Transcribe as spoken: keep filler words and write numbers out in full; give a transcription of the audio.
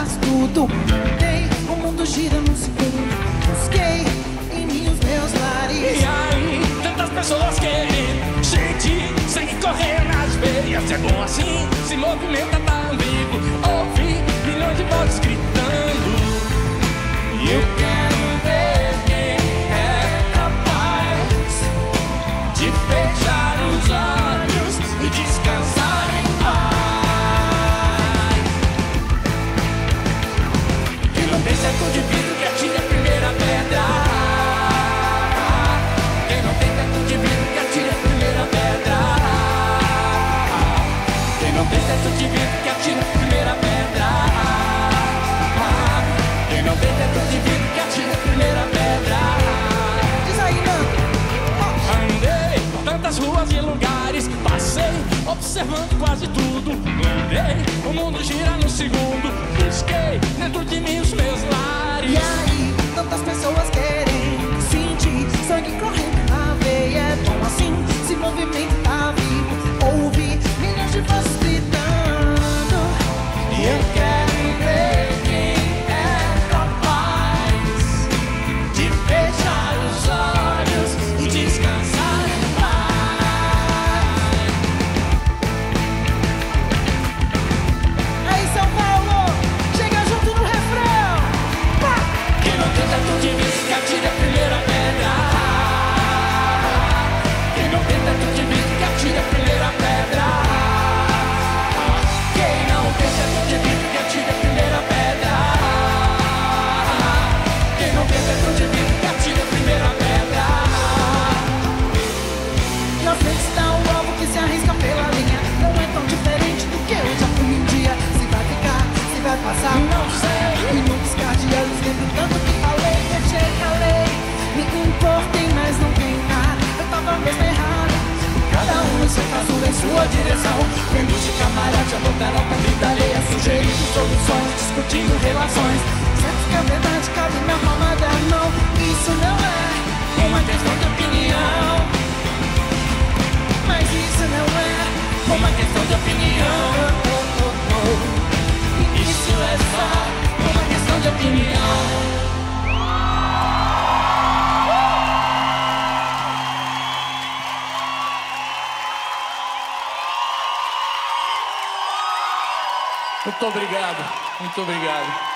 faz tudo. Ei, o mundo gira num segundo. Busquei em mim os meus lares. E aí, tantas pessoas querem sentir sangue correr nas veias. É bom assim, se movimenta tão vivo. Ouvi milhões de vozes gritando. E eu quero ver quem é capaz de fechar os olhos e descansar em paz. Quem não tem certo de vidro que atire a primeira pedra. Quem não tem teto de vidro que atire a primeira pedra. Quem não tem teto de vidro que atire a primeira pedra. Quem não tem teto de vidro que atire a primeira pedra. Diz aí, mano. Andei por tantas ruas e lugares, passei observando quase tudo. Andei, o mundo gira no segundo. Busquei dentro de mim os meus lares. E aí, tantas pessoas querem sentir sangue correndo na veia. É bom assim, se movimento tá vivo. Ouvi milhões de vozes gritando. E eu quero ver quem é capaz de fechar os olhos e descansar em paz. Aí, São Paulo, chega junto no refrão. Pá! Quem não tem teto de vidro que atire a primeira pedra. Quem não tem teto de vidro que atire a primeira pedra. Quem não tem teto de vidro que atire a primeira pedra. Quem não tem teto de vidro que atire a primeira pedra. Na frente está o alvo que se arrisca pela linha. Não é tão diferente do que eu já fui um dia. Se vai ficar, se vai passar, Não sei. e num piscar de olhos lembro tanto que falei, deixei, calei. Me importei, mas não tem nada. Eu tava mesmo errado. Cada um em seu caso, em sua direção. Vendo de camarada, botaram pra vida alheia, sugerindo soluções, discutindo relações. Certo que a verdade cabe na palma da mão. Isso não é uma questão de opinião. Mas isso não é uma questão de opinião. Isso é só uma questão de opinião. Muito obrigado, muito obrigado.